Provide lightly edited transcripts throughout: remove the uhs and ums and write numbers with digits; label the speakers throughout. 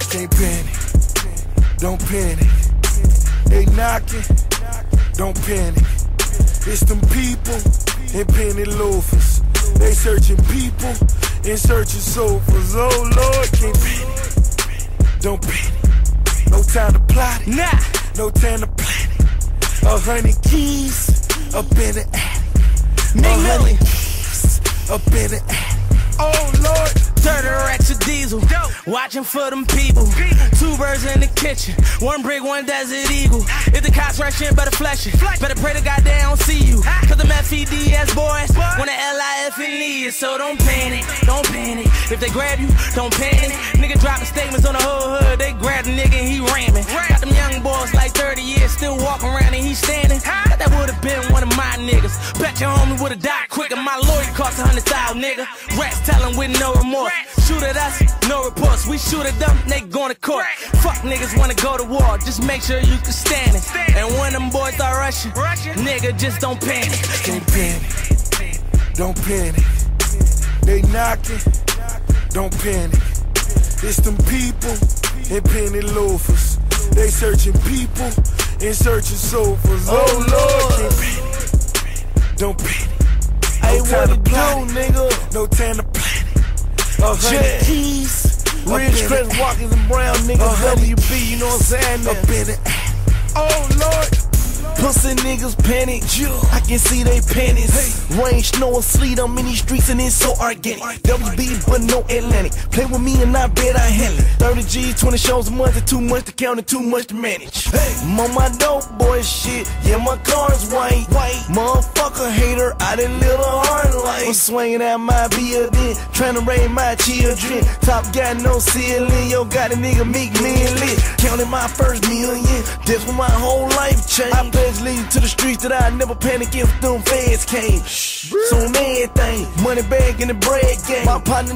Speaker 1: Can't panic, don't panic. They knocking, don't panic. It's them people in penny loafers. They searching people in search of sofas. Oh Lord, can't panic, don't panic. No time to plot it, no time to plan it. 100 keys up in the attic. 100 keys up in the attic. Oh Lord,
Speaker 2: 30 racks of diesel, watching for them people. 2 birds in the kitchen, 1 brick, 1 desert eagle. If the cops rush in, better flush it. Better pray to God they don't see you. Cause them FEDS boys want the LIFE, so don't panic, don't panic. If they grab you, don't panic. Nigga dropping statements on the whole hood, they grab the nigga and he ramming. Got them young boys like 30 years, still walking around and he standing. Thought that would've been one of my niggas. Bet your homie would've died quicker. My lawyer cost 100,000, nigga. Rats telling with no remorse. Shoot at us, no reports. We shoot at them, they going to court. Fuck niggas wanna go to war, just make sure you can stand it. And when them boys start rushing, nigga, just don't panic.
Speaker 1: Can't panic, don't panic. They knocking, don't panic. It's them people in penny loafers. They searching people in search of sofas. Oh Lord, can't panic, don't panic.
Speaker 3: Hey, what it do, nigga?
Speaker 1: No time to plan it. 100 keys,
Speaker 3: Real Stretch Walkers and Brown niggas, WB, you know what I'm saying?
Speaker 1: Up in it. Oh Lord,
Speaker 3: pussy niggas panic, I can see they panties. Rain, snow, or sleet, I'm in these streets and it's so organic. WB, but no Atlantic. Play with me and I bet I handle it. 30 G's, 20 shows a month, it's too much to count and too much to manage. I'm on my dope boy shit, yeah, my car's white. Motherfucker hater, I done live a hard life. I'm swinging at my building, trying to raise my children. Top got no ceiling, yo, got a nigga make me lit. Counting my first million, this when my whole life changed. I pledge lead to the streets that I never panic if them feds came. So on everything, money bag in the bread game. My partner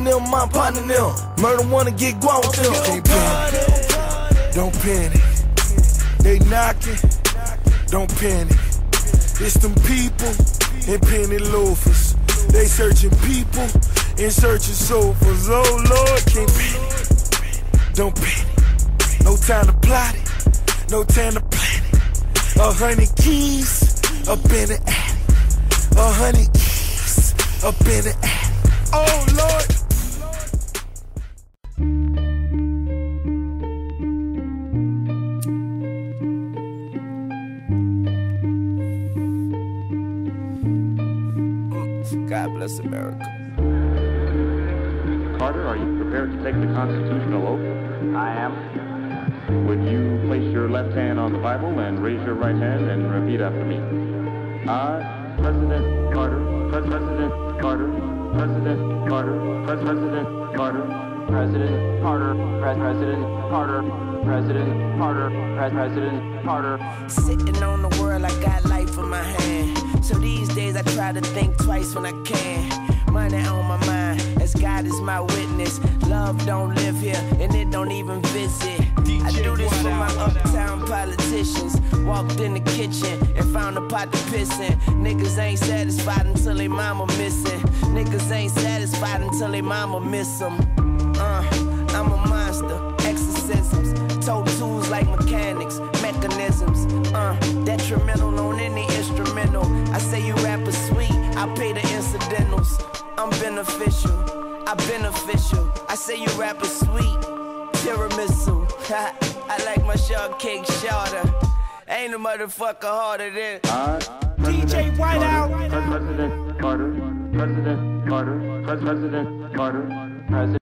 Speaker 3: them, murder wanna get guap with them.
Speaker 1: Can't panic, don't panic. They knocking, don't panic. It's them people in penny loafers. They searching people in search of sofas. Oh Lord, can't panic, don't panic. No time to plot it, no time to plan it. 100 keys up in the attic. 100 keys up in the attic. Oh Lord.
Speaker 3: God bless America.
Speaker 4: Carter, are you prepared to take the constitutional oath?
Speaker 5: I am.
Speaker 4: Would you place your left hand on the Bible and raise your right hand and repeat after me? I, President Carter, President Carter, President Carter, President Carter,
Speaker 5: President Carter, President Carter, President Carter, President Carter.
Speaker 2: Sitting on the world, I got life in my hand. So these days I try to think twice when I can. Money on my mind, as God is my witness. Love don't live here, and it don't even visit. I do this for my uptown politicians. Walked in the kitchen and found a pot to piss in. Niggas ain't satisfied until they mama missing. Niggas ain't satisfied until they mama miss them. I'm a monster, exorcisms. Toe tools like mechanics, mechanisms. Detrimental on any instrumental. I say you rappers sweet, I pay the incidentals. I'm beneficial, I beneficial. I say you rappers sweet, tiramisu. I like my shortcake shorter. Ain't a motherfucker harder than
Speaker 4: DJ Whiteout. President Carter, President Carter, President Carter, President.